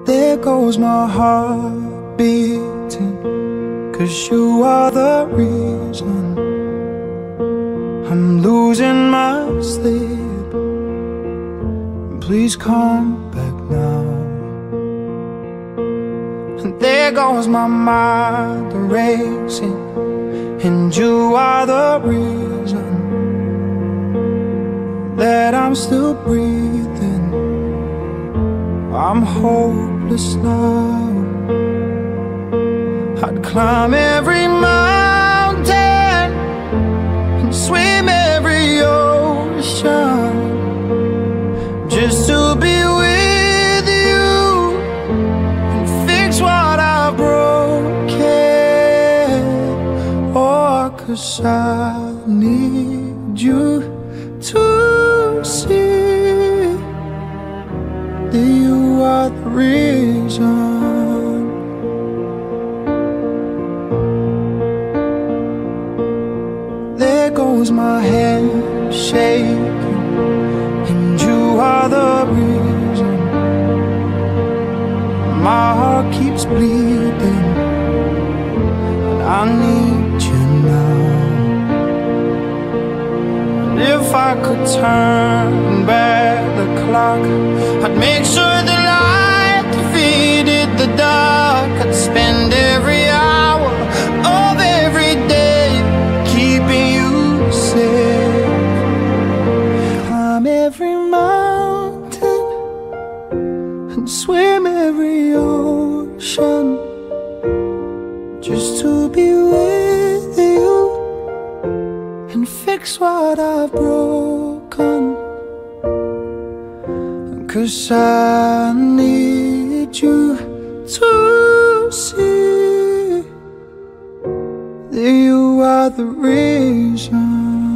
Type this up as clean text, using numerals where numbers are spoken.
There goes my heart beating, 'cause you are the reason I'm losing my sleep. Please come back now. And there goes my mind racing, and you are the reason that I'm still breathing. I'm hopeless now. I'd climb every mountain and swim every ocean just to be with you and fix what I've broken. Oh, 'cause I need you to see that you are the reason. There goes my hand shaking, and you are the reason. My heart keeps bleeding, and I need you now. And if I could turn back the clock, I'd make sure the light defeated the dark. I'd spend every hour of every day keeping you safe. Climb every mountain and swim every ocean just to be with you and fix what I've broken. 'Cause I need you to see that you are the reason.